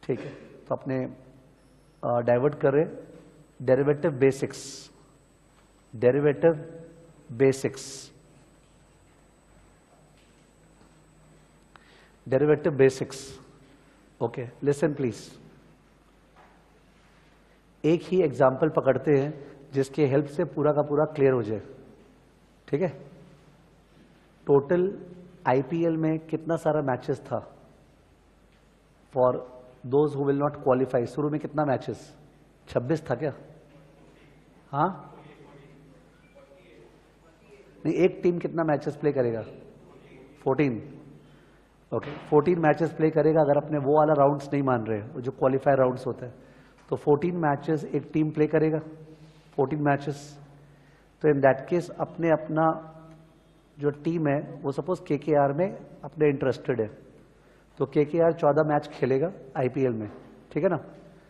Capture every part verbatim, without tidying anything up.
ठीक है, तो अपने डाइवर्ट कर रहे derivative basics, derivative basics, derivative basics. Okay, listen please. एक ही एग्जाम्पल पकड़ते हैं जिसके हेल्प से पूरा का पूरा क्लियर हो जाए। ठीक है, टोटल आईपीएल में कितना सारा मैचेस था for those who will not qualify? शुरू में कितना मैचेस? छब्बीस था क्या? हाँ नहीं, एक टीम कितना मैचेस प्ले करेगा? Fourteen. Okay, fourteen matches play करेगा। अगर अपने वो वाला राउंड्स नहीं मान रहे, वो जो क्वालिफाई राउंड्स होता है, तो फोर्टीन मैचेस एक टीम प्ले करेगा, फोर्टीन मैचेस। तो इन दैट केस अपने अपना जो टीम है वो सपोज केकेआर में अपने इंटरेस्टेड है, तो केकेआर चौदह मैच खेलेगा आईपीएल में, ठीक है ना।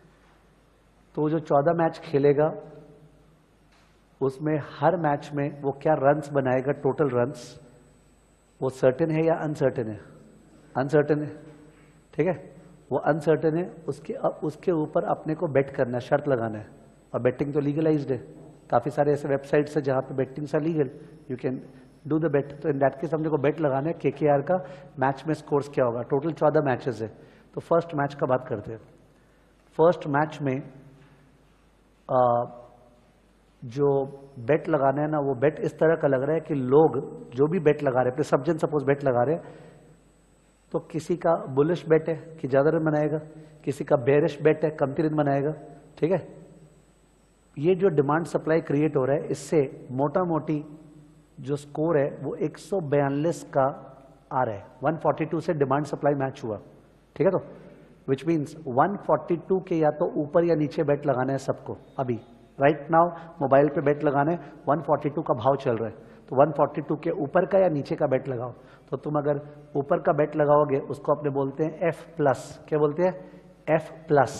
तो जो चौदह मैच खेलेगा उसमें हर मैच में वो क्या रन्स बनाएगा, टोटल रन्स, वो सर्टेन है या अनसर्टेन है? अनसर्टेन है, ठीक है, वो अनसर्टेन है। उसके अब उसके ऊपर अपने को बेट करना है, शर्त लगाना है। और बेटिंग तो लीगलाइज्ड है, काफी सारे ऐसे वेबसाइट्स है जहां पे बेटिंग सा legal, you can do the bet. तो इन दैट केस हमने को बेट लगाना है केकेआर का मैच में स्कोर्स क्या होगा। टोटल चौदह मैचेस है, तो फर्स्ट मैच का बात करते हैं। फर्स्ट मैच में आ, जो बेट लगाना है ना, वो बेट इस तरह का लग रहा है कि लोग जो भी बेट लगा रहे हैं, सब जन सपोज बेट लगा रहे हैं, तो किसी का बुलिश बेट है कि ज्यादा रन बनाएगा, किसी का बेरिश बेट है कमती रन बनाएगा, ठीक है। ये जो डिमांड सप्लाई क्रिएट हो रहा है, इससे मोटा मोटी जो स्कोर है वो एक सौ बयालीस का आ रहा है। एक सौ बयालीस से डिमांड सप्लाई मैच हुआ, ठीक है। तो विच मीन्स एक सौ बयालीस के या तो ऊपर या नीचे बेट लगाना है सबको। अभी राइट नाउ मोबाइल पे बेट लगाना है, एक सौ बयालीस का भाव चल रहा है, तो एक सौ बयालीस के ऊपर का या नीचे का बेट लगाओ। तो तुम अगर ऊपर का बेट लगाओगे उसको अपने बोलते हैं एफ प्लस। क्या बोलते हैं? F plus.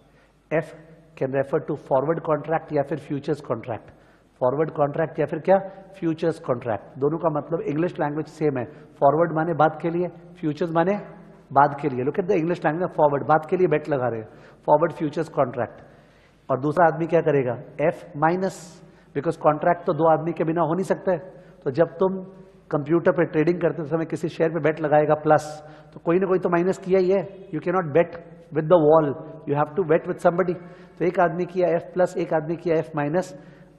F can refer to forward contract या फिर फ्यूचर्स कॉन्ट्रैक्ट। फॉरवर्ड कॉन्ट्रैक्ट या फिर क्या? Futures contract. दोनों का मतलब इंग्लिश लैंग्वेज सेम है। फॉरवर्ड माने बाद के लिए, फ्यूचर्स माने बाद के लिए। Look at the English language, forward बाद के लिए बेट लगा रहे हैं, फॉरवर्ड फ्यूचर्स कॉन्ट्रैक्ट। और दूसरा आदमी क्या करेगा? एफ माइनस, बिकॉज कॉन्ट्रैक्ट तो दो आदमी के बिना हो नहीं सकता है। तो जब तुम कंप्यूटर पे ट्रेडिंग करते समय किसी शेयर पे बेट लगाएगा प्लस, तो कोई ना कोई तो माइनस किया ही है। You can not bet with the wall, you have to bet with somebody. तो एक आदमी किया एफ प्लस, एक आदमी किया एफ माइनस।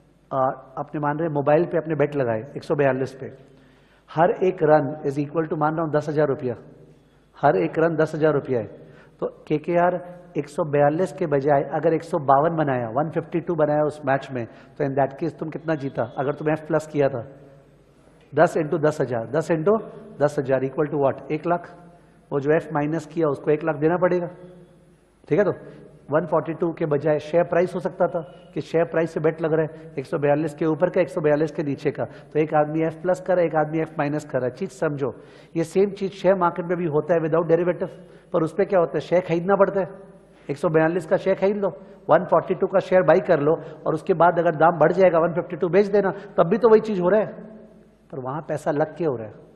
अपने मान रहे मोबाइल पे अपने बेट लगाए एक सौ बयालीस पे। हर एक रन इज इक्वल टू मान रहा हूं दस हजार रुपया। हर एक रन दस हजार रुपया है। तो केकेआर एक सौ बयालीस के बजाय अगर एक सौ बावन बनाया, एक सौ बावन बनाया उस मैच में, तो इन दैट केस तुम कितना जीता? अगर तुम एफ प्लस किया था, दस इंटू दस हजार, दस इंटू दस हजार इक्वल टू व्हाट? एक लाख। वो जो एफ माइनस किया उसको एक लाख देना पड़ेगा, ठीक है। तो एक सौ बयालीस के बजाय शेयर प्राइस हो सकता था कि शेयर प्राइस से बेट लग रहा है एक सौ बयालीस के ऊपर का, एक सौ बयालीस के नीचे का। तो एक आदमी एफ प्लस कर रहा है, एक आदमी एफ माइनस कर रहा है। चीज समझो, ये सेम चीज शेयर मार्केट में भी होता है विदाउट डेरिवेटिव। पर उस पर क्या होता है? शेयर खरीदना पड़ता है। एक सौ बयालीस का शेयर खरीद लो, एक सौ बयालीस का शेयर बाई कर लो, और उसके बाद अगर दाम बढ़ जाएगा एक सौ बावन बेच देना, तब भी तो वही चीज हो रहा है। पर वहां पैसा लग के हो रहा है।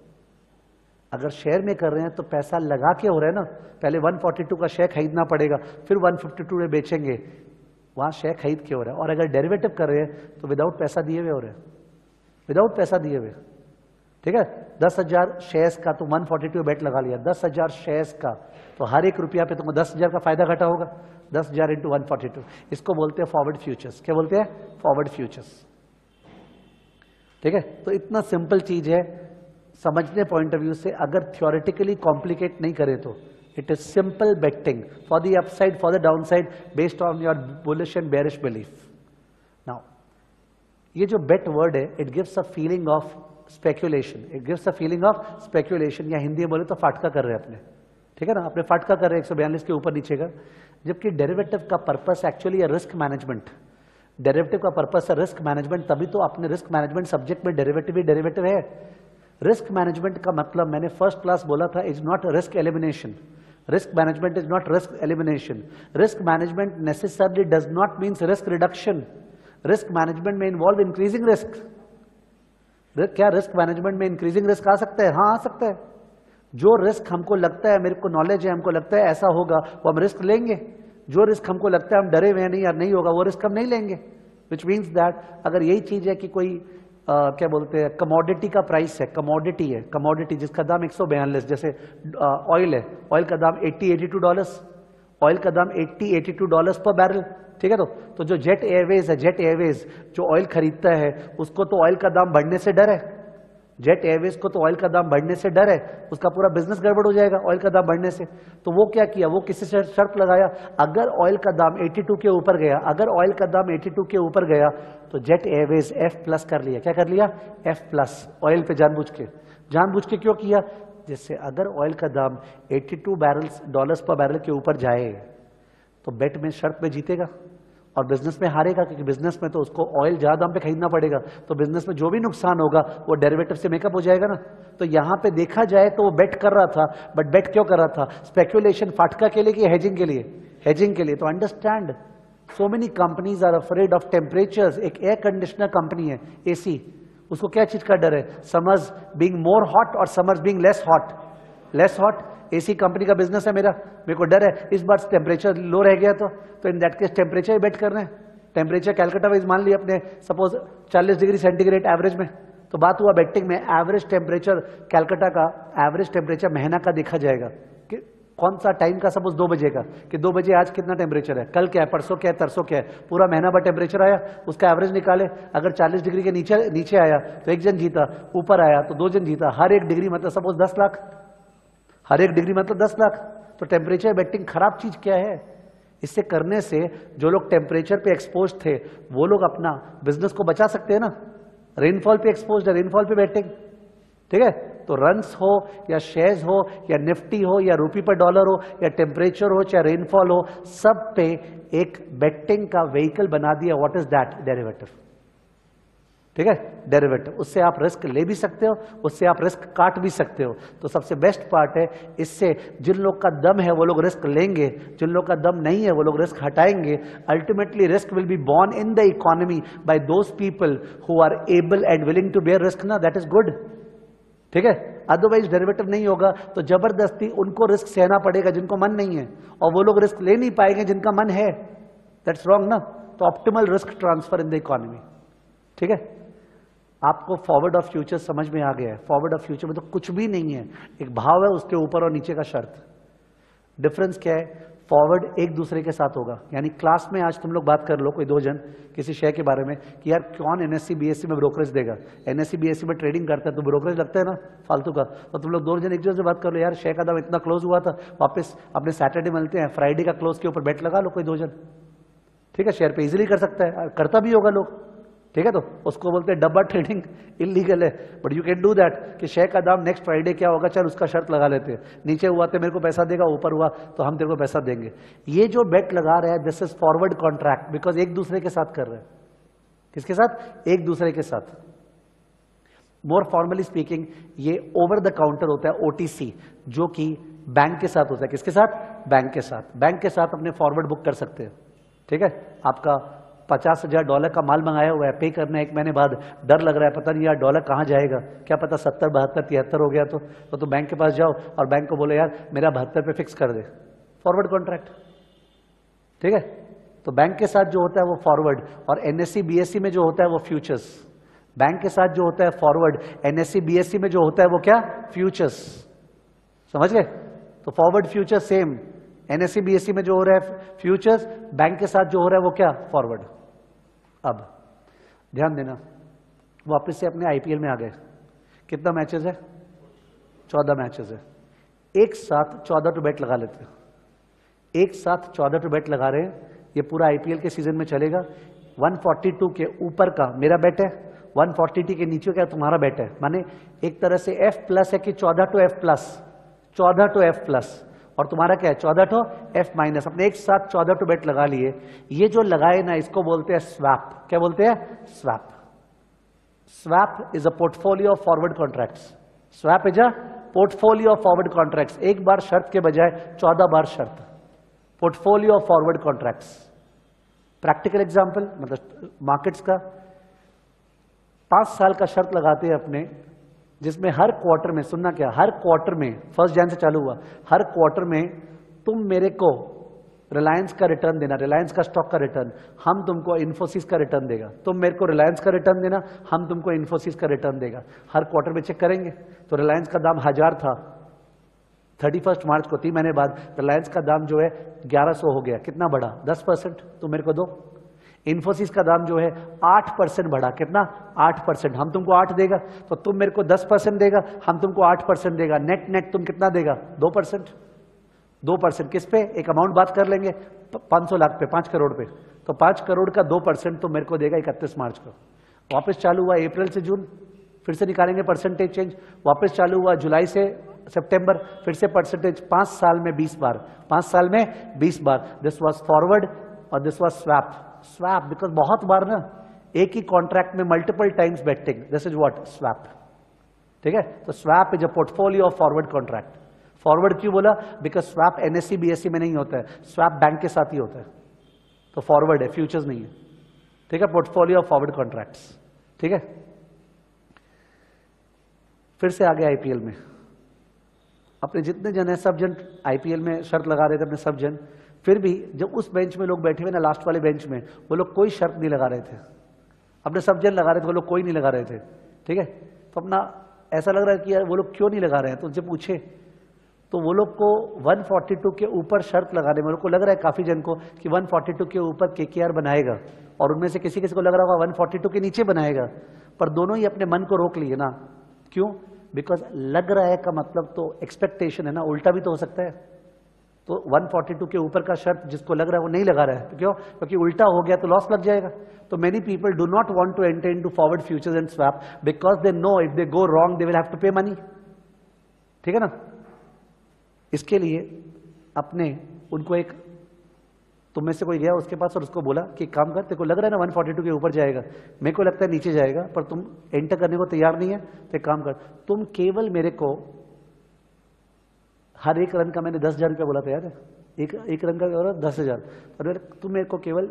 अगर शेयर में कर रहे हैं तो पैसा लगा के हो रहा है ना। पहले एक सौ बयालीस का शेयर खरीदना पड़ेगा, फिर एक सौ बावन में बेचेंगे, वहां शेयर खरीद के हो रहा है। और अगर डेरिवेटिव कर रहे हैं तो विदाउट पैसा दिए हुए हो रहे हैं, विदाउट पैसा दिए हुए, ठीक है। दस हजार शेयर्स का तो एक सौ बयालीस बेट लगा लिया, दस हजार शेयर्स का, तो हर एक रुपया पे तुमको दस हजार का फायदा घटा होगा। दस हजार इंटू एक सौ बयालीस, इसको बोलते हैं फॉरवर्ड फ्यूचर्स। क्या बोलते हैं? फॉरवर्ड फ्यूचर्स, ठीक है। तो इतना सिंपल चीज है समझने पॉइंट ऑफ व्यू से। अगर थ्योरेटिकली कॉम्प्लिकेट नहीं करे तो it is simple betting for the upside, for the downside, based on your bullish and bearish belief. Now ये जो बेट वर्ड है, it gives a feeling of speculation, it gives a feeling of speculation, या हिंदी में बोले तो फाटका कर रहे हैं अपने, ठीक है ना। अपने फाटका कर रहे हैं एक सौ बयालीस के ऊपर नीचे का। जबकि डेरिवेटिव का purpose actually risk management. Derivative का पर्पस है रिस्क मैनेजमेंट, तभी तो अपने रिस्क मैनेजमेंट सब्जेक्ट में डेरिवेटिव ही डेरिवेटिव है। रिस्क मैनेजमेंट का मतलब मैंने फर्स्ट क्लास बोला था, is not risk elimination. Risk management is not risk elimination. Risk management necessarily does not means risk reduction. Risk management में इन्वॉल्व इंक्रीजिंग रिस्क। क्या रिस्क मैनेजमेंट में इंक्रीजिंग रिस्क आ सकता है? हाँ, आ सकता है। जो रिस्क हमको लगता है, मेरे को नॉलेज है, हमको लगता है ऐसा होगा, वो हम रिस्क लेंगे। जो रिस्क हमको लगता है हम डरे हुए हैं नहीं यार नहीं होगा, वो रिस्क हम नहीं लेंगे। विच मीन्स दैट अगर यही चीज है कि कोई आ, क्या बोलते हैं कमोडिटी का प्राइस है, कमोडिटी है, कमोडिटी जिसका दाम एक सौ बयालीस, जैसे ऑयल है, ऑयल का दाम अस्सी बयासी डॉलर्स, ऑयल का दाम अस्सी बयासी डॉलर्स पर बैरल, ठीक है। तो तो जो जेट एयरवेज है, जेट एयरवेज जो ऑयल खरीदता है उसको तो ऑयल का दाम बढ़ने से डर है, जेट एयरवेज को तो ऑयल का दाम बढ़ने से डर है, उसका पूरा बिजनेस गड़बड़ हो जाएगा ऑयल का दाम बढ़ने से। तो वो क्या किया, वो किसी से शर्त लगाया, अगर ऑयल का दाम बयासी के ऊपर गया, अगर ऑयल का दाम बयासी के ऊपर गया तो जेट एयरवेज एफ प्लस कर लिया। क्या कर लिया? एफ प्लस, ऑयल पे जानबूझ के। जानबूझ के क्यों किया? जिससे अगर ऑयल का दाम बयासी बैरल्स डॉलर्स पर बैरल के ऊपर जाए तो बेट में शर्त में जीतेगा और बिजनेस में हारेगा, क्योंकि बिजनेस में तो उसको ऑयल ज्यादा दाम पे खरीदना पड़ेगा, तो बिजनेस में जो भी नुकसान होगा वो डेरिवेटिव से मेकअप हो जाएगा ना। तो यहां पे देखा जाए तो वो बेट कर रहा था, बट बेट क्यों कर रहा था? स्पेक्यूलेशन, फाटका के लिए कि हेजिंग के लिए? हेजिंग के लिए। तो understand, so many companies are afraid of temperatures. एक एयर कंडीशनर कंपनी है एसी, उसको क्या चीज का डर है? समर्स बीइंग मोर हॉट और summers being less hot. Less hot AC company का बिजनेस है मेरा, मेरे को डर है इस बार टेम्परेचर लो रह गया तो तो in that case temperature bet कर रहे हैं। टेम्परेचर कैलकाटा वाइज मान लिया अपने, सपोज चालीस डिग्री सेंटीग्रेड एवरेज में, तो बात हुआ बेटिंग में एवरेज टेम्परेचर कैलकाटा का, एवरेज टेम्परेचर महीना का देखा जाएगा कि कौन सा टाइम का, सपोज दो बजे का, कि दो बजे आज कितना टेम्परेचर है, कल क्या है, परसों क्या है, तरसों क्या है, पूरा महीना भर टेम्परेचर आया, उसका एवरेज निकाले। अगर चालीस डिग्री के नीचे नीचे आया तो एक जन जीता, ऊपर आया तो दो जन जीता, हर एक डिग्री मतलब सपोज दस लाख, हर एक डिग्री मतलब दस लाख। तो टेम्परेचर बेटिंग खराब चीज क्या है? इससे करने से जो लोग टेम्परेचर पे एक्सपोज थे वो लोग अपना बिजनेस को बचा सकते हैं ना। रेनफॉल पे एक्सपोज है, रेनफॉल पे बेटिंग, ठीक है। तो रन्स हो या शेयर्स हो या निफ्टी हो या रुपी पर डॉलर हो या टेम्परेचर हो चाहे रेनफॉल हो, सब पे एक बेटिंग का व्हीकल बना दिया। What is that? डेरिवेटिव, ठीक है, डेरिवेटिव। उससे आप रिस्क ले भी सकते हो, उससे आप रिस्क काट भी सकते हो। तो सबसे बेस्ट पार्ट है, इससे जिन लोग का दम है वो लोग रिस्क लेंगे, जिन लोग का दम नहीं है वो लोग रिस्क हटाएंगे। Ultimately risk will be borne in the economy by those people who are able and willing to bear risk ना, दैट इज गुड, ठीक है। अदरवाइज डेरिवेटिव नहीं होगा तो जबरदस्ती उनको रिस्क सहना पड़ेगा जिनको मन नहीं है, और वो लोग रिस्क ले नहीं पाएंगे जिनका मन है, दैट्स रॉन्ग ना। तो optimal risk transfer in the economy, ठीक है। आपको फॉरवर्ड ऑफ फ्यूचर समझ में आ गया है? फॉरवर्ड ऑफ फ्यूचर में तो कुछ भी नहीं है, एक भाव है, उसके ऊपर और नीचे का शर्त। डिफरेंस क्या है? फॉरवर्ड एक दूसरे के साथ होगा, यानी क्लास में आज तुम लोग बात कर लो कोई दो जन किसी शेयर के बारे में कि यार कौन एनएससी बीएससी में ब्रोकरेज देगा, एनएससी बीएससी में ट्रेडिंग करता है तो ब्रोकरेज लगता है ना फालतू का। तो तुम लोग दो जन एक दूसरे से बात कर लो, यार शेयर का दाम इतना क्लोज हुआ था, वापस अपने सैटरडे मिलते हैं, फ्राइडे का क्लोज के ऊपर बेट लगा लो कोई दो जन, ठीक है। शेयर पे इजीली कर सकता है, करता भी होगा लोग, ठीक है। तो उसको बोलते हैं डब्बा ट्रेडिंग, इलीगल है, but you can do that कि शेयर का दाम नेक्स्ट फ्राइडे क्या होगा, चल उसका शर्त लगा लेते हैं, नीचे हुआ तो मेरे को पैसा देगा, ऊपर हुआ तो हम तेरे को पैसा देंगे। ये जो बेट लगा रहा है this is forward contract, because एक दूसरे के साथ कर रहे हैं। किसके साथ? एक दूसरे के साथ। मोर फॉर्मली स्पीकिंग ये ओवर द काउंटर होता है, ओटीसी, जो कि बैंक के साथ होता है। किसके साथ? बैंक के साथ। बैंक के साथ अपने फॉरवर्ड बुक कर सकते हैं, ठीक है। आपका पचास हजार डॉलर का माल मंगाया हुआ है, पे करना है एक महीने बाद, डर लग रहा है पता नहीं यार डॉलर कहाँ जाएगा, क्या पता सत्तर बहत्तर तिहत्तर हो गया तो तो, तो बैंक के पास जाओ और बैंक को बोले यार मेरा बहत्तर पे फिक्स कर दे, फॉरवर्ड कॉन्ट्रैक्ट, ठीक है। तो बैंक के साथ जो होता है वो फॉरवर्ड, और एनएससी बीएससी में जो होता है वो फ्यूचर्स। बैंक के साथ जो होता है फॉरवर्ड, एनएससी बीएससी में जो होता है वो क्या? फ्यूचर्स। समझ गए? तो forward future same, NSC BSC में जो हो रहा है फ्यूचर्स, बैंक के साथ जो हो रहा है वो क्या? फॉरवर्ड। अब ध्यान देना, वापस से अपने आईपीएल में आ गए। कितना मैचेस है? चौदह मैचेस है। एक साथ चौदह टू बेट लगा लेते हैं, एक साथ चौदह टू बेट लगा रहे हैं। ये पूरा आईपीएल के सीजन में चलेगा। एक सौ बयालीस के ऊपर का मेरा बेट है, एक सौ बयालीस के नीचे का तुम्हारा बेट है। माने एक तरह से एफ प्लस है कि चौदह टू एफ प्लस, चौदह टू एफ प्लस, और तुम्हारा क्या है? चौदह टू एफ माइनस। अपने एक साथ चौदह टू बेट लगा लिए। ये जो लगाए ना इसको बोलते हैं स्वैप। क्या बोलते हैं? Swap. Swap is a portfolio of forward contracts. Swap is a portfolio of forward contracts. एक बार शर्त के बजाय चौदह बार शर्त, portfolio of forward contracts. Practical example, मतलब मार्केट्स का, पांच साल का शर्त लगाते हैं अपने जिसमें हर क्वार्टर में, सुनना क्या, हर क्वार्टर में, फर्स्ट जैन से चालू हुआ, हर क्वार्टर में तुम मेरे को रिलायंस का रिटर्न देना, रिलायंस का स्टॉक का रिटर्न, हम तुमको इन्फोसिस का रिटर्न देगा, तुम मेरे को रिलायंस का रिटर्न देना, हम तुमको इन्फोसिस का रिटर्न देगा। हर क्वार्टर में चेक करेंगे। तो रिलायंस का दाम हजार था थर्टी फर्स्ट मार्च को, तीन महीने बाद रिलायंस का दाम जो है ग्यारह सौ हो गया। कितना बढ़ा? दस परसेंट। तुम मेरे को दो। इन्फोसिस का दाम जो है आठ परसेंट बढ़ा। कितना? आठ परसेंट। हम तुमको आठ देगा, तो तुम मेरे को दस परसेंट देगा, हम तुमको आठ परसेंट देगा। नेट नेट तुम कितना देगा? दो परसेंट। दो परसेंट किस पे? एक अमाउंट बात कर लेंगे, पांच सौ लाख पे, पांच करोड़ पे। तो पांच करोड़ का दो परसेंट तो मेरे को देगा इकतीस मार्च को। वापस चालू हुआ अप्रैल से जून, फिर से निकालेंगे परसेंटेज चेंज। वापस चालू हुआ जुलाई से सितंबर, फिर से परसेंटेज। पांच साल में बीस बार, पांच साल में बीस बार। दिस वाज फॉरवर्ड और this was swap. Swap because बहुत बार ना एक ही कॉन्ट्रैक्ट में multiple times betting, this is what? Swap. ठीक है, तो swap is a portfolio of forward contract. Forward क्यों बोला? बिकॉज स्वैप एनएससी बीएससी में नहीं होता है, स्वैप बैंक के साथ ही होता है, तो फॉरवर्ड है, फ्यूचर्स नहीं है। ठीक है, पोर्टफोलियो ऑफ फॉरवर्ड कॉन्ट्रैक्ट्स। ठीक है, फिर से आ गया आईपीएल में। अपने जितने जन है सब जन आईपीएल में शर्त लगा रहे थे अपने सब जन, फिर भी जब उस बेंच में लोग बैठे हुए ना, लास्ट वाले बेंच में, वो लोग कोई शर्त नहीं लगा रहे थे। अपने सब जन लगा रहे थे, वो लोग कोई नहीं लगा रहे थे। ठीक है, तो अपना ऐसा लग रहा है कि यार वो लोग क्यों नहीं लगा रहे हैं। तो उनसे पूछे तो वो लोग को एक सौ बयालीस के ऊपर शर्त लगाने में लोग को लग रहा है काफी जन को कि एक सौ बयालीस के ऊपर केकेआर बनाएगा, और उनमें से किसी किसी को लग रहा होगा एक सौ बयालीस के नीचे बनाएगा। पर दोनों ही अपने मन को रोक लिए ना। क्यों? बिकॉज लग रहा है का मतलब तो एक्सपेक्टेशन है ना, उल्टा भी तो हो सकता है। तो एक सौ बयालीस के ऊपर का शर्त जिसको लग रहा है वो नहीं लगा रहा है। तो क्यों? क्योंकि उल्टा हो गया तो लॉस लग जाएगा। तो many people do not want to enter into forward futures and swap because they know if they go wrong they will have to pay money. ठीक है ना, इसके लिए अपने उनको एक, तुम में से कोई गया उसके पास और उसको बोला कि काम कर, तेरे को लग रहा है ना एक सौ बयालीस के ऊपर जाएगा, मेरे को लगता है नीचे जाएगा, पर तुम एंटर करने को तैयार नहीं है, तो एक काम कर, तुम केवल मेरे को हर एक रन का मैंने दस हजार रुपया बोला था यार, एक एक रन का बोला दस हजार, और तुम मेरे को केवल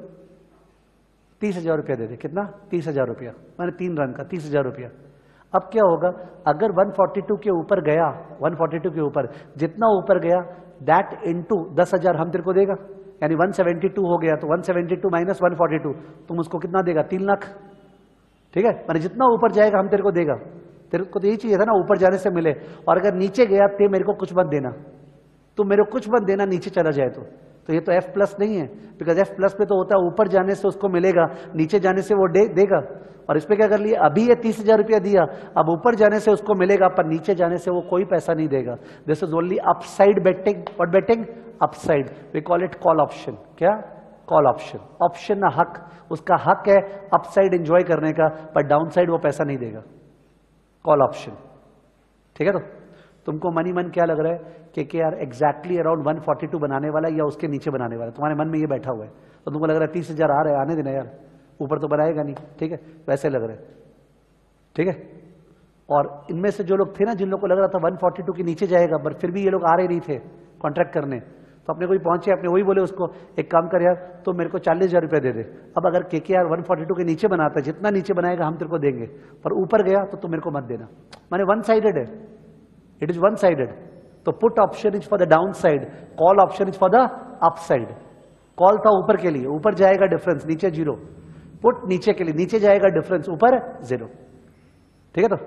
तीस हजार रुपया दे दे। कितना? तीस हजार रुपया। मैंने तीन रन का तीस हजार रुपया। अब क्या होगा? अगर एक सौ बयालीस के ऊपर गया, एक सौ बयालीस के ऊपर जितना ऊपर गया दैट इनटू दस हजार हम तेरे को देगा, यानी एक सौ बहत्तर हो गया, तो एक सौ बहत्तर माइनस एक सौ बयालीस तुम उसको कितना देगा? तीन लाख। ठीक है, मैंने जितना ऊपर जाएगा हम तेरे को देगा। तेरे को तो यही चाहिए था ना, ऊपर जाने से मिले। और अगर नीचे गया ते मेरे को कुछ मत देना, तुम मेरे को कुछ मत देना नीचे चला जाए तो तो ये तो एफ प्लस नहीं है, बिकॉज एफ प्लस पे तो होता है ऊपर जाने से उसको मिलेगा, नीचे जाने से वो दे देगा। और इस पे क्या कर लिया? अभी ये तीस हजार रुपया दिया, अब ऊपर जाने से उसको मिलेगा, पर नीचे जाने से वो कोई पैसा नहीं देगा। This is only upside betting. What betting? Upside. We call it call option. क्या? Call option. ऑप्शन ना हक, उसका हक है अपसाइड एंजॉय करने का, पर डाउन साइड वो पैसा नहीं देगा। Call option. ठीक है, तो तुमको मनी मन क्या लग रहा है कि के आर एग्जैक्टली अराउंड एक सौ बयालीस बनाने वाला या उसके नीचे बनाने वाला, तुम्हारे मन में ये बैठा हुआ है, तो तुमको लग रहा है तीस हजार आ रहा है, आने देना यार, ऊपर तो बनाएगा नहीं। ठीक है, वैसे लग रहा है। ठीक है, और इनमें से जो लोग थे ना, जिन लोगों को लग रहा था एक सौ बयालीस के नीचे जाएगा, पर फिर भी ये लोग आ रहे नहीं थे कॉन्ट्रैक्ट करने, तो अपने कोई पहुंचे, अपने वही बोले उसको एक काम कर यार, तो मेरे को चालीस हजार रुपया दे दे। अब अगर के के आर एक सौ बयालीस के नीचे बनाता है, जितना नीचे बनाएगा हम तेरे को देंगे, पर ऊपर गया तो तुम मेरे को मत देना। माने वन साइडेड है, इट इज वन साइडेड। तो put option is for the down side, call option is for the up side. Call था ऊपर के लिए, ऊपर जाएगा डिफरेंस, नीचे जीरो। पुट नीचे के लिए, नीचे जाएगा डिफरेंस, ऊपर जीरो। ठीक है, तो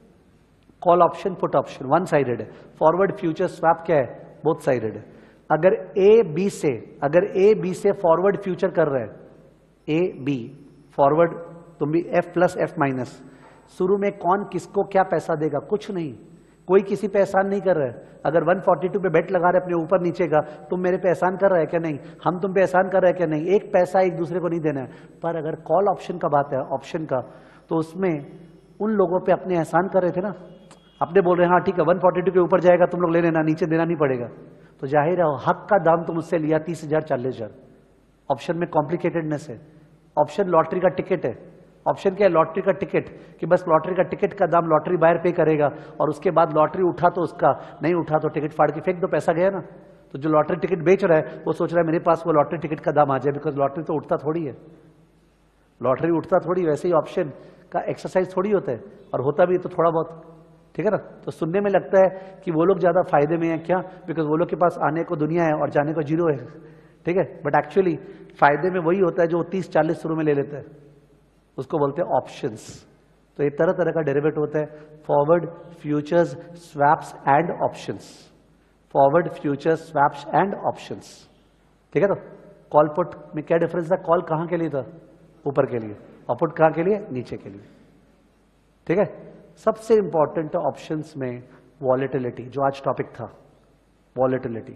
call option put option one sided है। फॉरवर्ड फ्यूचर स्वैप क्या है? बोथ साइडेड है। अगर ए बी से, अगर ए बी से फॉरवर्ड फ्यूचर कर रहे हैं, ए बी फॉरवर्ड, तुम भी एफ प्लस एफ माइनस, शुरू में कौन किसको क्या पैसा देगा? कुछ नहीं, कोई किसी पे एहसान नहीं कर रहा है। अगर एक सौ बयालीस पे बेट लगा रहे अपने ऊपर नीचे का, तुम मेरे पे एहसान कर रहे हैं क्या? नहीं। हम तुम पे एहसान कर रहे हैं क्या? नहीं। एक पैसा एक दूसरे को नहीं देना है। पर अगर कॉल ऑप्शन का बात है, ऑप्शन का, तो उसमें उन लोगों पे अपने एहसान कर रहे थे ना, अपने बोल रहे हैं हाँ ठीक है एक सौ बयालीस के ऊपर जाएगा तुम लोग ले लेना, नीचे देना नहीं पड़ेगा, तो जाहिर है हक का दाम तुम उससे लिया तीस हजार चालीस हजार। ऑप्शन में कॉम्प्लिकेटेडनेस है। ऑप्शन लॉटरी का टिकट है। ऑप्शन क्या है? लॉटरी का टिकट, कि बस लॉटरी का टिकट का दाम लॉटरी बायर पे करेगा, और उसके बाद लॉटरी उठा तो उसका, नहीं उठा तो टिकट फाड़ के फेंक दो, पैसा गया ना। तो जो लॉटरी टिकट बेच रहा है वो सोच रहा है मेरे पास वो लॉटरी टिकट का दाम आ जाए, बिकॉज लॉटरी तो उठता थोड़ी है, लॉटरी उठता थोड़ी, वैसे ही ऑप्शन का एक्सरसाइज थोड़ी होता है, और होता भी तो थोड़ा बहुत। ठीक है ना। तो सुनने में लगता है कि वो लोग ज्यादा फायदे में हैं, क्या? बिकॉज वो लोग के पास आने को दुनिया है और जाने को जीरो है, ठीक है। बट एक्चुअली फायदे में वही होता है जो तीस चालीस शुरू में ले लेता है, उसको बोलते हैं ऑप्शंस। तो एक तरह तरह का डेरिवेटिव होता है, forward, futures, swaps and options. Forward, futures, swaps and options, ठीक है। तो कॉल पुट में क्या डिफरेंस था? कॉल कहां के लिए था? ऊपर के लिए, और पुट कहां के लिए? नीचे के लिए, ठीक है। सबसे इंपॉर्टेंट ऑप्शंस में वॉलेटिलिटी, जो आज टॉपिक था, वॉलेटिलिटी।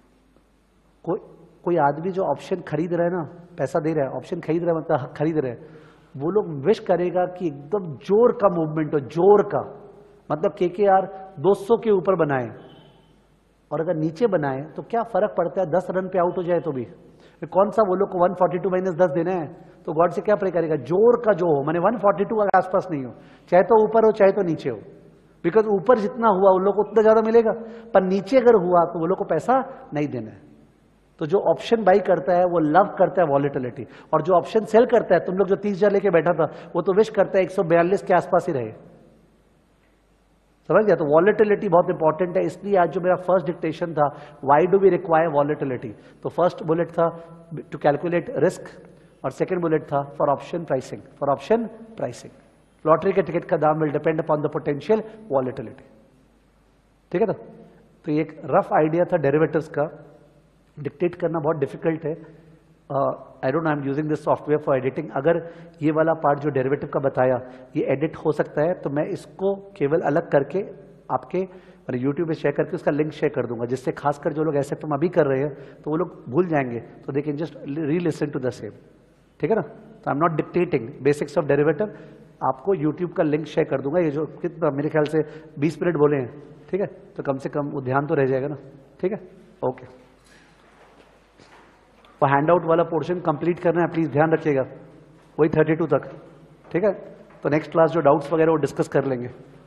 कोई कोई आदमी जो ऑप्शन खरीद रहा है ना, पैसा दे रहा है, ऑप्शन खरीद रहा है मतलब खरीद रहे हैं, वो लोग विश करेगा कि एकदम जोर का मूवमेंट हो, जोर का, मतलब के के आर दो सौ के ऊपर बनाए, और अगर नीचे बनाए तो क्या फर्क पड़ता है, दस रन पे आउट हो जाए तो भी। कौन सा वो लोग को वन फोर्टी टू माइनस दस देना है, तो गॉड से क्या प्रे करेगा? जोर का जो हो, मैंने वन फोर्टी टू के आसपास नहीं हो, चाहे तो ऊपर हो चाहे तो नीचे हो, बिकॉज ऊपर जितना हुआ उन लोग को उतना ज्यादा मिलेगा, पर नीचे अगर हुआ तो वो लोग को पैसा नहीं देना है। तो जो ऑप्शन बाई करता है वो लव करता है वॉलेटिलिटी, और जो ऑप्शन सेल करता है, तुम लोग जो तीस हजार लेके बैठा था, वो तो विश करता है एक सौ बयालीस के आसपास ही रहे, समझ गया। तो वॉलेटिलिटी बहुत इंपॉर्टेंट है। इसलिए आज जो मेरा फर्स्ट डिक्टेशन था, why do we require volatility, तो फर्स्ट बुलेट था टू कैलकुलेट रिस्क, और सेकंड बुलेट था for option pricing, for option pricing. Lottery के टिकट का दाम will depend upon the potential volatility, ठीक है। तो, तो ये एक रफ आइडिया था डेरिवेटिव्स का। डिक्टेट करना बहुत डिफिकल्ट है। I don't know, I am using this software for editing. अगर ये वाला पार्ट जो डेरिवेटिव का बताया ये एडिट हो सकता है, तो मैं इसको केवल अलग करके आपके मैंने यूट्यूब पे शेयर करके उसका लिंक शेयर कर दूंगा, जिससे खासकर जो लोग ऐसे तुम अभी कर रहे हैं तो वो लोग भूल जाएंगे, तो they can just re listen to the same, ठीक है ना। तो I am not dictating basics of derivative, आपको यूट्यूब का लिंक शेयर कर दूंगा। ये जो कितना मेरे ख्याल से बीस मिनट बोले हैं, ठीक है, तो कम से कम वो ध्यान तो रह जाएगा ना, ठीक है। ओके, वो हैंड आउट वाला पोर्शन कंप्लीट करना है, प्लीज ध्यान रखिएगा, वही थर्टी टू तक, ठीक है। तो नेक्स्ट क्लास जो डाउट्स वगैरह वो डिस्कस कर लेंगे।